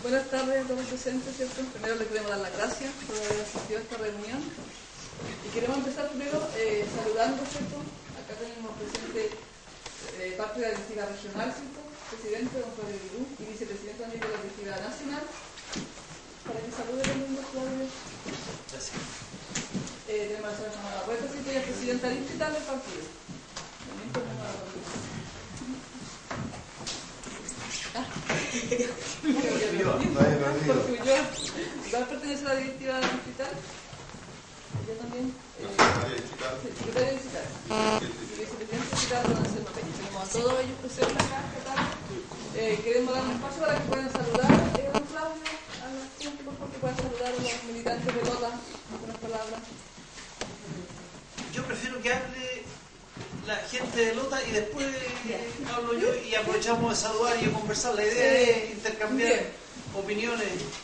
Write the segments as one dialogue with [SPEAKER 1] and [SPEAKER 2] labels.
[SPEAKER 1] Buenas tardes a todos los presentes, ¿cierto? Primero le queremos dar las gracias por haber asistido a esta reunión. Y queremos empezar primero saludando, ¿cierto? Acá tenemos presente parte de la directiva regional, ¿cierto? Presidente, don Claudio Virú, y vicepresidente también de la directiva nacional. Para que salude el mundo, Claudio.
[SPEAKER 2] Gracias.
[SPEAKER 1] Tenemos a la señora Fernanda Puerta, ¿cierto? Ella es presidenta distrital del partido. También tenemos a la ¿va a pertenecer a la directiva digital? Yo también. Secretaria digital. Y vicepresidente digital, don Anselmo Peña. Tenemos a todos ellos presentes acá esta tarde. Queremos dar un espacio para que puedan saludar, don Claudio, a la gente, por favor, que puedan saludar a los militantes de Lota con unas palabras.
[SPEAKER 2] Yo prefiero que hable la gente de Lota y después hablo yo y aprovechamos de saludar y de conversar. La idea es intercambiar opiniones.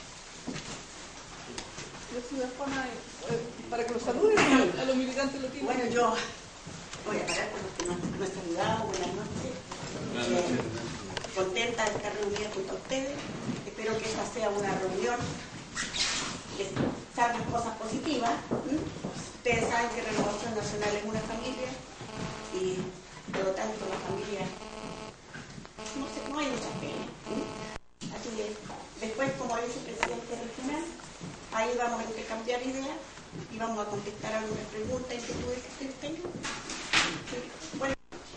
[SPEAKER 1] Yo soy la Juana, para que los saluden a los militantes lotinos.
[SPEAKER 3] Bueno, yo voy a parar con los que no he saludado. Buenas noches. Contenta de estar reunida junto a ustedes. Espero que esta sea una reunión que salgan cosas positivas. Ustedes saben que Renovación Nacional es una familia y por lo tanto la familia no hay mucha pena. Así que después, como vicepresidente regional, ahí vamos a intercambiar ideas y vamos a contestar algunas preguntas y inquietudes que ustedes tengan. Bueno.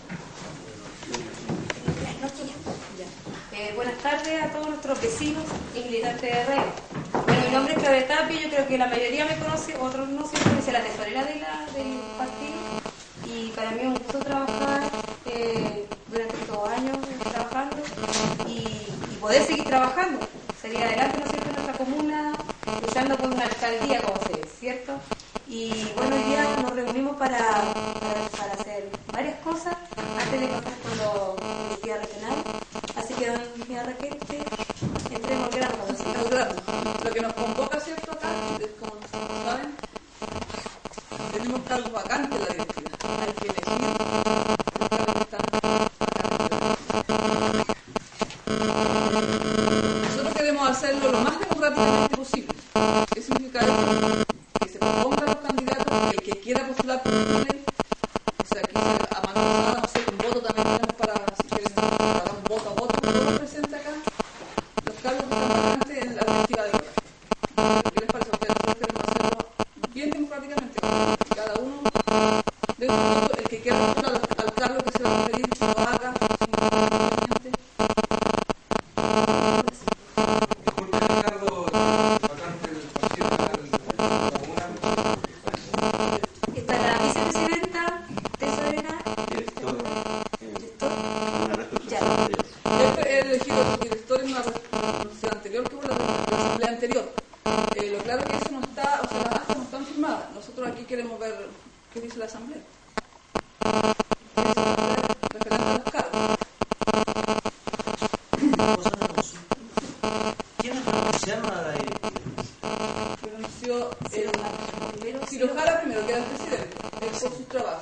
[SPEAKER 4] Buenas tardes a todos nuestros vecinos y militantes de REO. Bueno, mi nombre es Claudia Tapia, yo creo que la mayoría me conoce, otros no, siempre soy la tesorera del partido y para mí es un gusto trabajar durante estos años trabajando y poder seguir trabajando, seguir adelante, ¿no es cierto?, en nuestra comuna, luchando por una alcaldía, como se dice, ¿cierto? Y bueno, hoy día nos reunimos para hacer varias cosas antes de pasar con la directiva regional. Así que, doña Raquel, entremos grabando.
[SPEAKER 1] Lo que nos convoca, ¿cierto? Acá, como saben, tenemos cargos vacantes en la directiva. Hay que elegir los cargos que están vacantes. Nosotros queremos hacerlo lo más democráticamente posible. ¿Qué significa eso? Que se propongan los candidatos, el que quiera postular por él. O sea, aquí a mano pasada, no sé, un voto también tenemos para, si quieren, para un voto a voto. Todo presente acá, los cargos que están vacantes en la directiva de Lota. ¿Qué les parece a ustedes? Nosotros queremos hacerlo bien democráticamente. Cada uno de nosotros, el que quiera postular al cargo que se va a referir, lo haga sin queremos ver qué dice la Asamblea. Referente a los cargos.
[SPEAKER 2] ¿Quiénes renunciaron a la directiva?
[SPEAKER 1] Renunció Ciro Jara primero, que era el presidente, por su trabajo.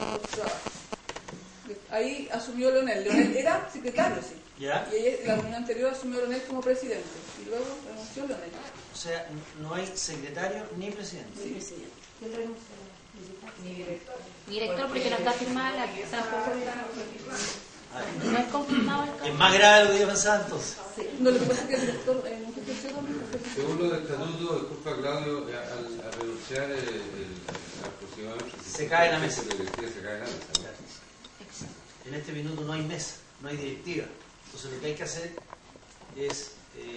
[SPEAKER 1] Ahí asumió Leonel. Leonel era secretario, sí.
[SPEAKER 2] ¿Ya?
[SPEAKER 1] Y la reunión anterior asumió Leonel como presidente. Y luego renunció Leonel.
[SPEAKER 2] O sea, no hay secretario ni presidente.
[SPEAKER 1] Sí.
[SPEAKER 4] Yo renuncio. Mi director, porque no está firmada la que tampoco no es confirmado el cargo.
[SPEAKER 2] Es más grave lo que yo pensaba entonces.
[SPEAKER 1] Sí. No, lo que pasa es que el director no ejerció también.
[SPEAKER 5] Según los estatutos, disculpa Claudio, al renunciar aproximadamente
[SPEAKER 2] se cae la mesa.
[SPEAKER 5] Se cae la mesa.
[SPEAKER 2] En este minuto no hay mesa, no hay directiva. Entonces lo que hay que hacer es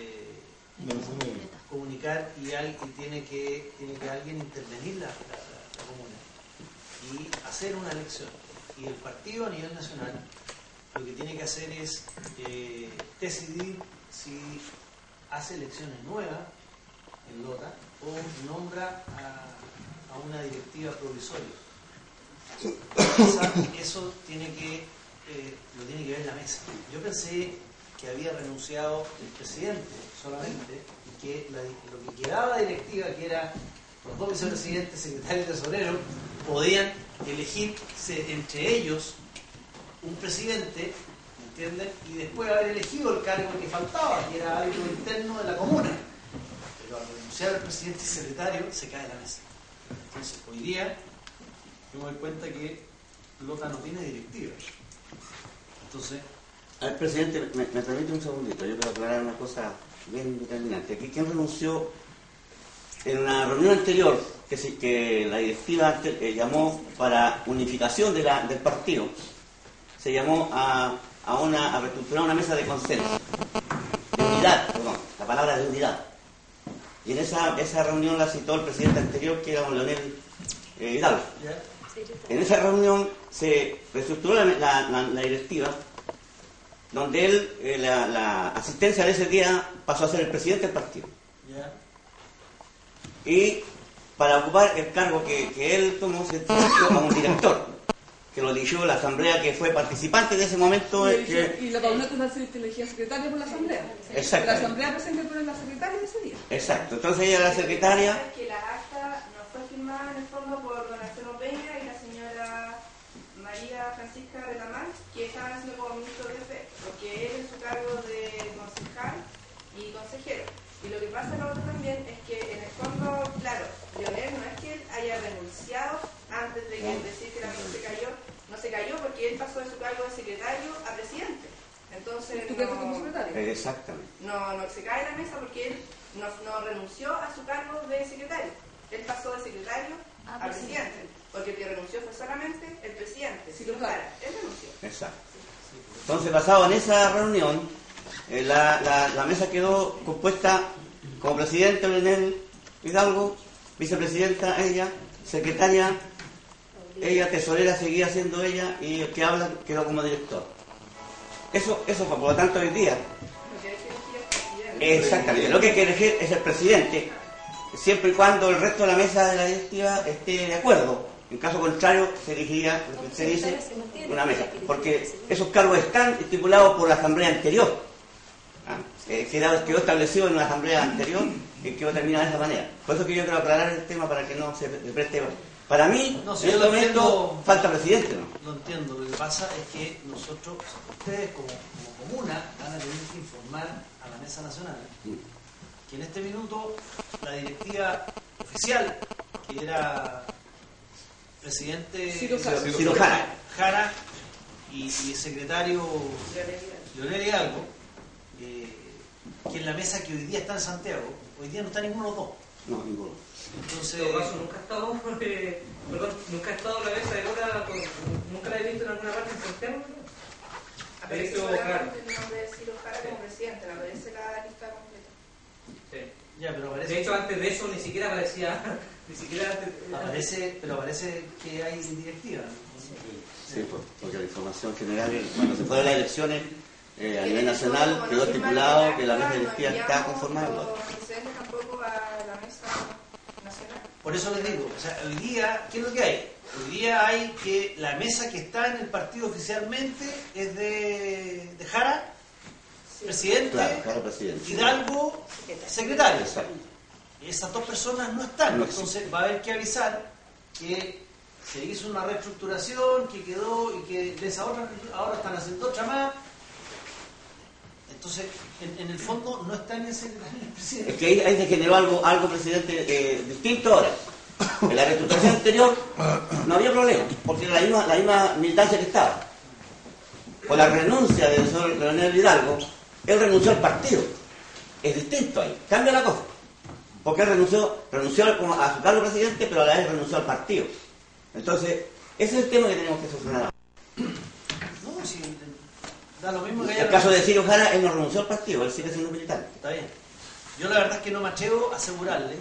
[SPEAKER 2] comunicar y tiene que alguien intervenir la comuna y hacer una elección. Y el partido a nivel nacional lo que tiene que hacer es decidir si hace elecciones nuevas en Lota o nombra a una directiva provisoria. Eso lo tiene que ver la mesa. Yo pensé que había renunciado el presidente solamente y que lo que quedaba directiva, que era los dos vicepresidentes, secretario y tesorero, podían elegirse entre ellos un presidente, ¿me ¿entienden? Y después de haber elegido el cargo que faltaba, que era algo interno de la comuna. Pero al renunciar al presidente y secretario, se cae la mesa. Entonces, hoy día, yo me doy cuenta que Lota no tiene directiva. Entonces...
[SPEAKER 6] A ver, presidente, me permite un segundito. Yo quiero aclarar una cosa bien determinante. Aquí, ¿quién renunció? En una reunión anterior, que la directiva llamó para unificación del partido, se llamó a reestructurar una mesa de consenso, de unidad, perdón, la palabra de unidad. Y en esa reunión la citó el presidente anterior, que era don Leonel Hidalgo. En esa reunión se reestructuró la directiva, donde él, la asistencia de ese día pasó a ser el presidente del partido. Y para ocupar el cargo que él tomó, se eligió como un director, que lo eligió la asamblea que fue participante de ese momento.
[SPEAKER 1] Y la Paulina se elegía secretaria por la asamblea.
[SPEAKER 6] Exacto.
[SPEAKER 1] La asamblea presente por la secretaria de ese día.
[SPEAKER 6] Exacto. Entonces ella era la secretaria.
[SPEAKER 7] Que la acta no fue firmada en el fondo por don Arturo Peña y la señora María Francisca Retamán, que estaban haciendo como ministro de fe, porque él en su cargo de concejal y consejero. Y lo que pasa luego también es que en el fondo, claro, Leonel no es que él haya renunciado antes de decir que la mesa se cayó, no se cayó porque él pasó de su cargo de secretario a presidente. Entonces
[SPEAKER 1] ¿Tú quedaste como secretario?
[SPEAKER 6] Exactamente.
[SPEAKER 7] No se cae la mesa porque él no renunció a su cargo de secretario. Él pasó de secretario a presidente, porque el que renunció fue solamente el presidente.
[SPEAKER 1] Sí, claro.
[SPEAKER 7] Él renunció.
[SPEAKER 6] Exacto. Entonces, basado en esa reunión, la mesa quedó compuesta como presidente Leonel Hidalgo, vicepresidenta ella, secretaria ella, tesorera seguía siendo ella, y el que habla quedó como director. Eso fue, por lo tanto, hoy día. Exactamente, lo que hay que elegir es el presidente, siempre y cuando el resto de la mesa de la directiva esté de acuerdo. En caso contrario, se elegiría, lo que se dice, una mesa, porque esos cargos están estipulados por la asamblea anterior. Quedó establecido en una asamblea anterior y quedó terminado de esa manera. Por eso que yo quiero aclarar el tema para que no se preste. Para mí,
[SPEAKER 2] no, si
[SPEAKER 6] en este momento falta presidente, ¿no?
[SPEAKER 2] Lo entiendo. Lo que pasa es que nosotros, ustedes como comuna, van a tener que informar a la Mesa Nacional que en este minuto la directiva oficial, que era presidente
[SPEAKER 6] Ciro
[SPEAKER 2] Jara y el secretario Leonel Hidalgo, que en la mesa que hoy día está en Santiago, hoy día no está ninguno de los dos.
[SPEAKER 6] No, ninguno.
[SPEAKER 2] Entonces,
[SPEAKER 8] En todo caso, nunca ha estado en la mesa de Lota, nunca la he visto en alguna parte en Santiago.
[SPEAKER 7] Aparece solamente el nombre de Ciro Jara como presidente, no aparece la lista completa.
[SPEAKER 8] Sí.
[SPEAKER 2] ya, pero aparece,
[SPEAKER 8] De hecho, antes de eso ni siquiera aparecía.
[SPEAKER 2] pero aparece que hay directiva.
[SPEAKER 6] Sí, porque la información general, cuando se fueron las elecciones a nivel nacional, quedó estipulado que la mesa directiva está conformada.
[SPEAKER 7] Tampoco a la mesa nacional.
[SPEAKER 2] Por eso les digo, o sea, hoy día, ¿qué es lo que hay? Hoy día hay que la mesa que está en el partido oficialmente es de Jara, presidente,
[SPEAKER 6] Claro, Jara presidente.
[SPEAKER 2] Hidalgo, secretario.
[SPEAKER 6] Exacto.
[SPEAKER 2] Y esas dos personas no están,
[SPEAKER 6] No
[SPEAKER 2] entonces va a haber que avisar que se hizo una reestructuración, que quedó y que de esa otra ahora están haciendo otra más. Entonces, en el fondo no está en el secretario ni el presidente.
[SPEAKER 6] Es que ahí se generó algo presidente, distinto ahora. En la reestructuración anterior no había problema, porque era la misma militancia que estaba. Con la renuncia del señor Leonel Hidalgo, él renunció al partido. Es distinto ahí, cambia la cosa. Porque él renunció a su cargo presidente, pero a la vez renunció al partido. Entonces, ese es el tema que tenemos que solucionar.
[SPEAKER 2] No, si da lo mismo que
[SPEAKER 6] En
[SPEAKER 2] haya
[SPEAKER 6] el caso de Ciro Jara, él no renunció al partido, él sigue siendo militar.
[SPEAKER 2] Está bien. Yo la verdad es que no me atrevo a asegurarle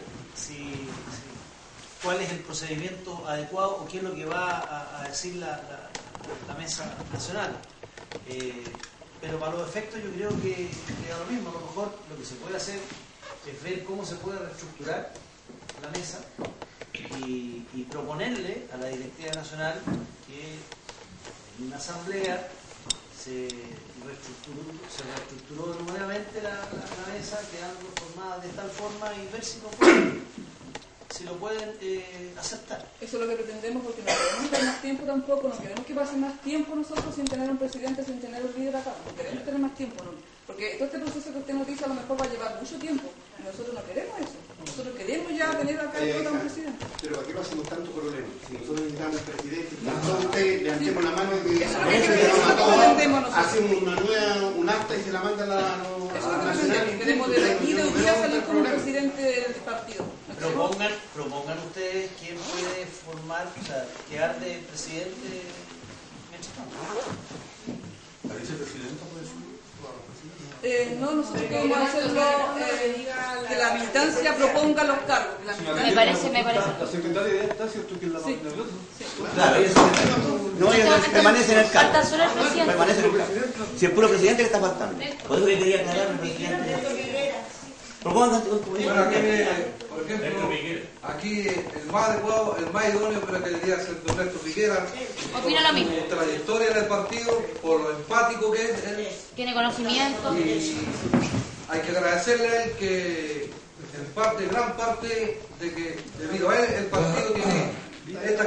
[SPEAKER 2] cuál es el procedimiento adecuado o qué es lo que va a decir la Mesa Nacional. Pero para los efectos yo creo que da lo mismo. A lo mejor lo que se puede hacer es ver cómo se puede reestructurar la mesa y proponerle a la Directiva Nacional que en una asamblea se reestructuró nuevamente la mesa, quedando formada de tal forma y ver si no puede. si lo pueden aceptar.
[SPEAKER 1] Eso es lo que pretendemos, porque no queremos dar más tiempo tampoco, no queremos que pase más tiempo nosotros sin tener un presidente, sin tener un líder acá, no queremos tener más tiempo, ¿no? Porque todo este proceso que usted nos dice a lo mejor va a llevar mucho tiempo, y nosotros no queremos eso, nosotros queremos ya tener acá un presidente.
[SPEAKER 9] Pero ¿para qué lo hacemos tanto problema? Si nosotros necesitamos un presidente, todos ustedes levantemos la mano y
[SPEAKER 1] eso es lo que pretendemos nosotros.
[SPEAKER 9] Hacen un acta y se la mandan a la nacional.
[SPEAKER 1] Queremos desde aquí de hoy día salir con un presidente del partido.
[SPEAKER 2] Propongan ustedes quién puede formar, o sea, quedar de presidente mientras tanto.
[SPEAKER 5] ¿La vicepresidenta puede ser?
[SPEAKER 1] No, nosotros queremos hacerlo que la militancia proponga los cargos.
[SPEAKER 4] Me parece.
[SPEAKER 5] La secretaria de está, ¿cierto? Que es la más nerviosa.
[SPEAKER 6] Claro, no, ellos permanecen en el cargo.
[SPEAKER 4] Falta solo el presidente.
[SPEAKER 6] Permanecen en el cargo. Si es puro presidente que está faltando. Por eso que quería aclarar al presidente. Propongan
[SPEAKER 5] Bueno, aquí, por ejemplo, aquí el más adecuado, el más idóneo creo que debería ser don Néstor Piquera.
[SPEAKER 4] Opino lo mismo.
[SPEAKER 5] Por trayectoria en el partido, por lo empático que es él.
[SPEAKER 4] Tiene conocimiento.
[SPEAKER 5] Y hay que agradecerle a él que gran parte de que debido a él el partido tiene esta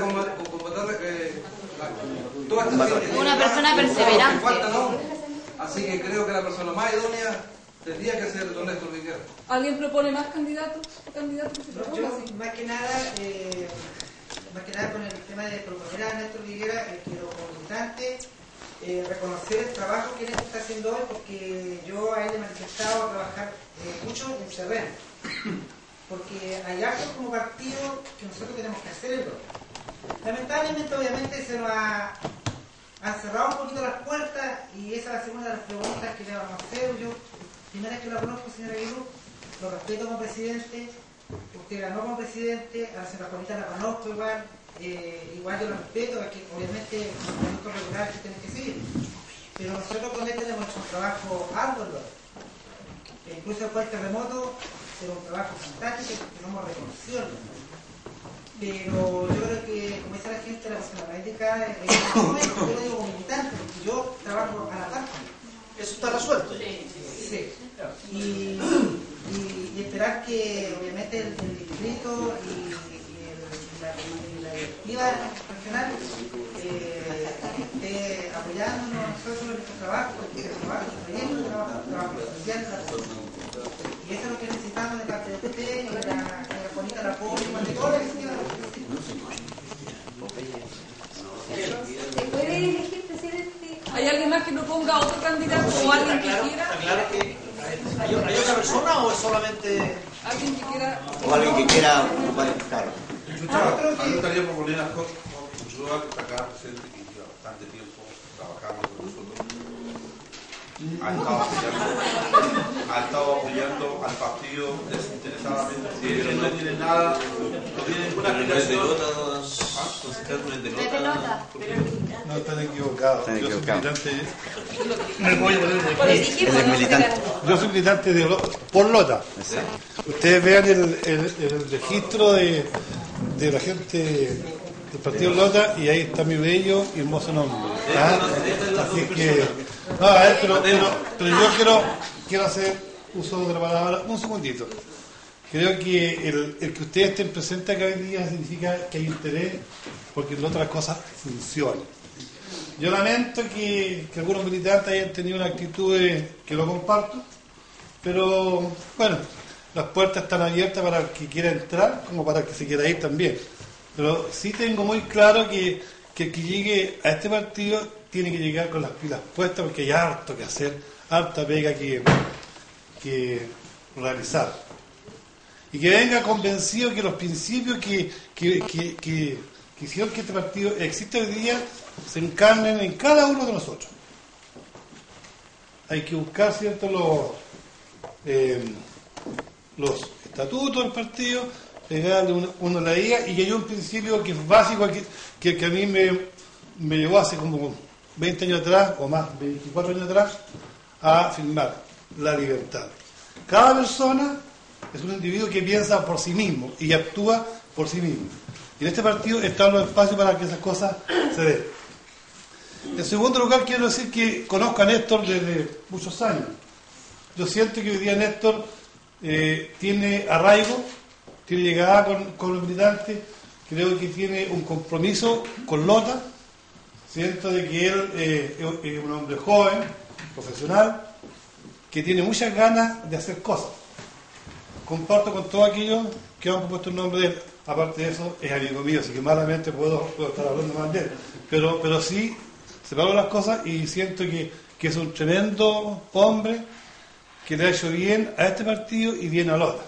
[SPEAKER 5] toda esta gente.
[SPEAKER 4] Una persona perseverante.
[SPEAKER 5] Falta, ¿no? Así que creo que la persona más idónea tendría que ser don Néstor Piquera.
[SPEAKER 1] ¿Alguien propone más candidatos? ¿Candidatos que se propongan?
[SPEAKER 10] Yo, más que nada con el tema de proponer a Néstor Viguera, quiero como militante reconocer el trabajo que él está haciendo hoy, porque yo a él le he manifestado a trabajar mucho en terreno, porque hay actos como partido que nosotros tenemos que hacerlo. Lamentablemente, obviamente, se nos han cerrado un poquito las puertas, y esa es la segunda de las preguntas que le vamos a hacer. Yo, primera vez que lo conozco, señora Aguilú, lo respeto como presidente, usted ganó como presidente, a la señora Juanita la conozco igual, igual yo lo respeto, porque obviamente los productos regulares que tienen que seguir, pero nosotros con este hemos hecho un trabajo arduo, incluso después del terremoto, era un trabajo fantástico que no hemos reconocido, pero yo creo que, como dice la gente, la persona política yo lo digo como militante, porque yo trabajo a la par.
[SPEAKER 2] Eso está resuelto.
[SPEAKER 10] Sí. Y esperar que obviamente el distrito y la directiva regional esté apoyándonos nosotros en nuestro trabajo, porque el trabajo es un trabajo social, y eso es lo que necesitamos de parte de usted y de la Juanita la apoyo de toda la gestión.
[SPEAKER 4] ¿Se puede elegir presidente?
[SPEAKER 1] ¿Hay alguien más que proponga otro candidato o alguien que quiera?
[SPEAKER 2] Claro que ¿hay otra persona o es solamente
[SPEAKER 1] ¿Alguien que quiera?
[SPEAKER 6] O alguien que quiera ocupar el cargo.
[SPEAKER 5] A mí me gustaría proponer a Jorge Ulloa, que está acá presente, que lleva bastante tiempo trabajando con nosotros. Ha estado apoyando al partido desinteresadamente. Él no tiene nada, no tiene ninguna explicación.
[SPEAKER 11] No, están equivocados.
[SPEAKER 6] Están equivocados.
[SPEAKER 11] Me voy a poner de aquí.
[SPEAKER 6] Él es militante.
[SPEAKER 11] Yo soy militante por Lota.
[SPEAKER 6] Exacto.
[SPEAKER 11] Ustedes vean el registro de la gente del partido Lota, y ahí está mi bello y hermoso nombre. Así que, no, a ver, pero yo quiero hacer uso de la palabra un segundito. Creo que el que ustedes estén presentes acá hoy día significa que hay interés porque las otras cosas funcionan. Yo lamento que algunos militantes hayan tenido una actitud que lo comparto, pero bueno, las puertas están abiertas para el que quiera entrar como para el que se quiera ir también. Pero sí tengo muy claro que el que llegue a este partido tiene que llegar con las pilas puestas, porque hay harto que hacer, harta pega que realizar. Y que venga convencido que los principios que hicieron que este partido exista hoy día se encarnen en cada uno de nosotros. Hay que buscar, ¿cierto?, los estatutos del partido, pegarle uno a la idea, y que hay un principio que es básico, que a mí me llevó hace como 20 años atrás, o más, 24 años atrás, a firmar la libertad. Cada persona es un individuo que piensa por sí mismo y actúa por sí mismo. Y en este partido están los espacios para que esas cosas se den. En segundo lugar, quiero decir que conozco a Néstor desde muchos años. Yo siento que hoy día Néstor tiene arraigo tiene llegada con los militantes, creo que tiene un compromiso con Lota. Siento de que él es un hombre joven, profesional, que tiene muchas ganas de hacer cosas. Comparto con todos aquellos que han propuesto el nombre de él. Aparte de eso, es amigo mío, así que malamente puedo estar hablando mal de él. Pero sí, separo las cosas y siento que es un tremendo hombre que le ha hecho bien a este partido y bien a Lota.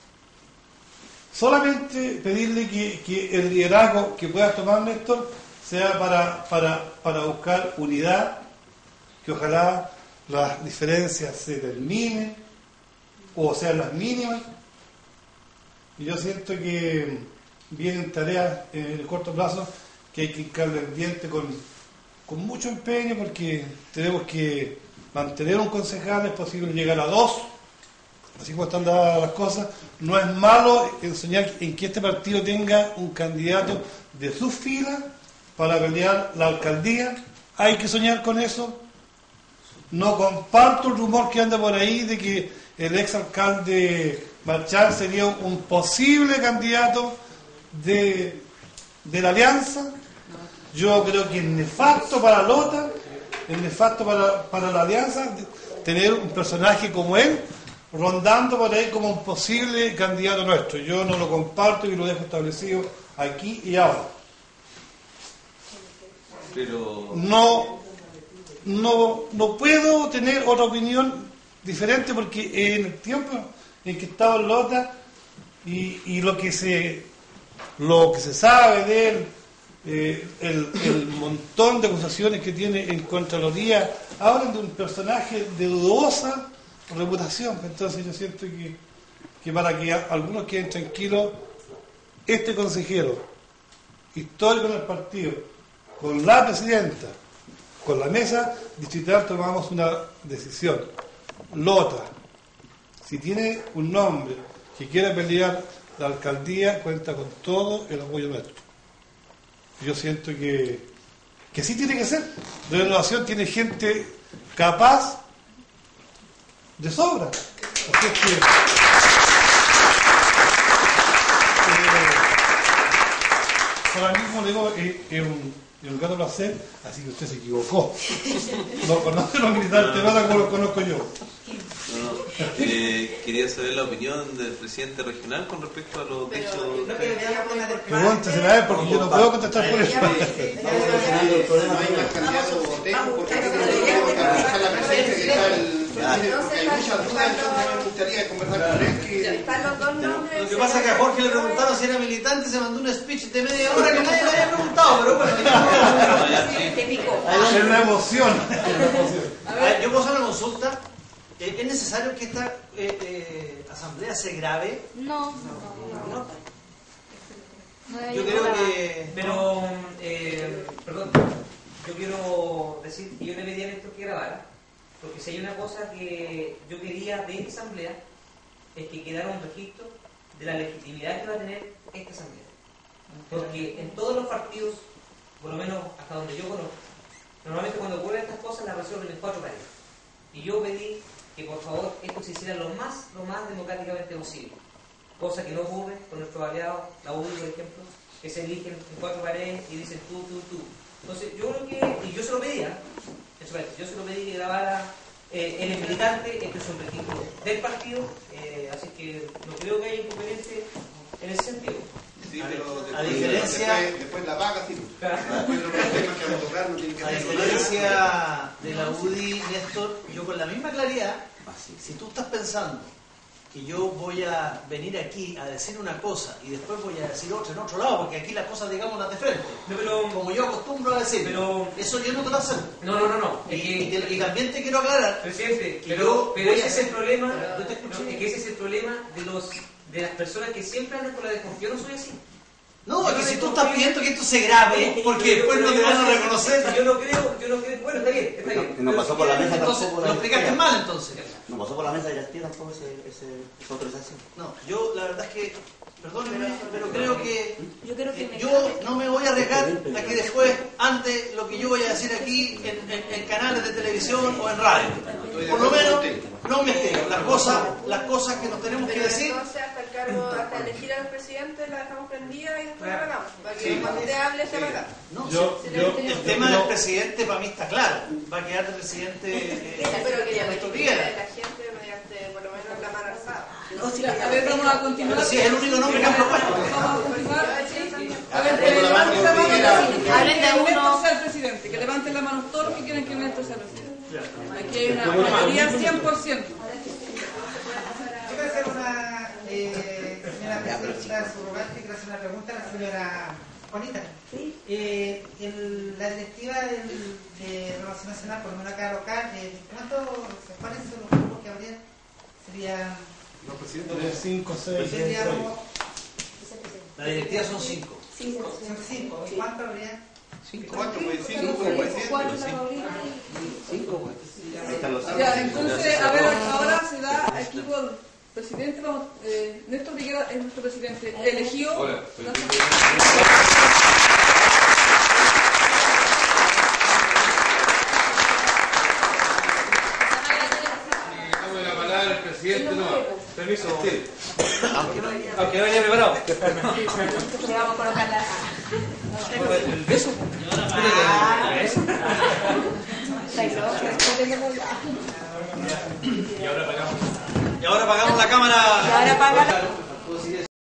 [SPEAKER 11] Solamente pedirle que el liderazgo que pueda tomar Néstor sea para buscar unidad, que ojalá las diferencias se terminen, o sean las mínimas. Y yo siento que vienen tareas en el corto plazo que hay que hincarle el diente con mucho empeño, porque tenemos que mantener un concejal, es posible llegar a 2, así como están dadas las cosas. No es malo enseñar en que este partido tenga un candidato de sus filas para pelear la alcaldía. Hay que soñar con eso. No comparto el rumor que anda por ahí de que el exalcalde Marchán sería un posible candidato de la alianza. Yo creo que es nefasto para Lota, es nefasto para la alianza tener un personaje como él rondando por ahí como un posible candidato nuestro. Yo no lo comparto y lo dejo establecido aquí y ahora.
[SPEAKER 12] Pero
[SPEAKER 11] no puedo tener otra opinión diferente, porque en el tiempo en que estaba en Lota y lo que se sabe de él, el montón de acusaciones que tiene en Contraloría, hablan de un personaje de dudosa reputación. Entonces yo siento que para que algunos queden tranquilos, este consejero histórico del partido, con la presidenta, con la mesa distrital, tomamos una decisión. Lota, si tiene un nombre que quiera pelear la alcaldía, cuenta con todo el apoyo nuestro. Yo siento que sí tiene que ser. La Renovación tiene gente capaz de sobra. Así es que ahora mismo le digo, es un grato placer, así que usted se equivocó. No conoce los militantes, nada como los conozco yo.
[SPEAKER 12] Quería saber la opinión del presidente regional con respecto a los dichos.
[SPEAKER 11] Pregúntesela a él, porque yo no puedo contestar por eso.
[SPEAKER 9] No hay más candidatos votemos, porque está la presencia, que está porque hay muchas dudas, entonces me gustaría conversar con él.
[SPEAKER 2] Lo que pasa es que a Jorge le preguntaron si era militante y se mandó un speech de media hora que nadie le había preguntado, pero bueno.
[SPEAKER 11] Es una emoción.
[SPEAKER 2] A ver, yo puedo hacer una consulta. ¿Es necesario que esta asamblea se grabe?
[SPEAKER 4] No.
[SPEAKER 2] Yo creo que...
[SPEAKER 8] Pero, perdón, yo quiero decir que yo le pedí a Néstor que grabara, porque si hay una cosa que yo quería de esta asamblea, es que quedara un registro de la legitimidad que va a tener esta asamblea. Porque en todos los partidos, por lo menos hasta donde yo conozco, normalmente cuando ocurren estas cosas las resuelven en 4 paredes. Y yo pedí que por favor esto se hiciera lo más democráticamente posible, cosa que no ocurre con nuestros aliados, la UDI por ejemplo, que se eligen en 4 paredes y dicen tú. Entonces yo creo que, y yo se lo pedía, yo se lo pedí que grabara él es militante, este es un registro del partido, así que no creo que haya inconveniente en ese sentido.
[SPEAKER 9] Sí, pero
[SPEAKER 2] a diferencia
[SPEAKER 9] después la paga, sí.
[SPEAKER 2] A diferencia de la UDI, Néstor, yo con la misma claridad, si tú estás pensando que yo voy a venir aquí a decir una cosa y después voy a decir otra en otro lado, porque aquí las cosas digamos las de frente, como yo acostumbro a decir, eso yo no te lo acepto.
[SPEAKER 8] No.
[SPEAKER 2] Y también te quiero aclarar,
[SPEAKER 8] presidente, pero ese es el problema, que ese es el problema de las personas que siempre andan con la desconfianza. Yo no soy así.
[SPEAKER 2] No, es que si tú estás pidiendo que esto se grabe, porque después no te van a reconocer.
[SPEAKER 8] Yo no creo, bueno, está bien.
[SPEAKER 6] No pasó por la mesa
[SPEAKER 2] entonces,
[SPEAKER 6] tampoco.
[SPEAKER 2] Lo explicaste mal entonces.
[SPEAKER 6] No pasó por la mesa de Yastí tampoco esa autorización.
[SPEAKER 2] No, yo la verdad es que, perdónenme, pero creo que
[SPEAKER 4] yo
[SPEAKER 2] no me voy a arriesgar a que después, ante lo que yo voy a decir aquí en canales de televisión o en radio, por lo menos no me entero. Las cosas cosas que nos tenemos que decir.
[SPEAKER 7] Entonces hasta elegir al presidente la dejamos prendida y después la apagamos. Para que cuando usted hable se apaga.
[SPEAKER 2] El tema del presidente para mí está claro. Va a quedar el presidente.
[SPEAKER 7] Pero que la gente mediante por lo menos la mano alzada.
[SPEAKER 1] A ver, vamos a continuar.
[SPEAKER 2] Pero si es el único nombre que han propuesto.
[SPEAKER 1] Vamos a continuar. A ver,
[SPEAKER 4] Hablen de uno.
[SPEAKER 1] sea el presidente, que levanten la mano todos los que quieren que Néstor sea el presidente. Aquí hay una mayoría 100%.
[SPEAKER 10] Quiero hacer una señora presidenta subrogante, quiero hacer una pregunta a la señora Juanita. La directiva de Renovación Nacional, por lo menos acá local, ¿cuáles son los grupos que habrían? Serían...
[SPEAKER 11] Los presidentes 5, 6, 6.
[SPEAKER 2] La directiva son 5.
[SPEAKER 10] Son 5. ¿Y cuánto habría?
[SPEAKER 9] 4, 5.
[SPEAKER 1] Ya, entonces, a ver, ahora se da aquí por presidente, vamos, Néstor Viguera es nuestro presidente elegido.
[SPEAKER 13] Hola, dame la palabra al presidente, no. Permiso. Aunque no haya preparado.
[SPEAKER 4] Le vamos a colocar la...
[SPEAKER 2] ¿El beso? Y ahora apagamos la cámara.
[SPEAKER 4] Y ahora apaga.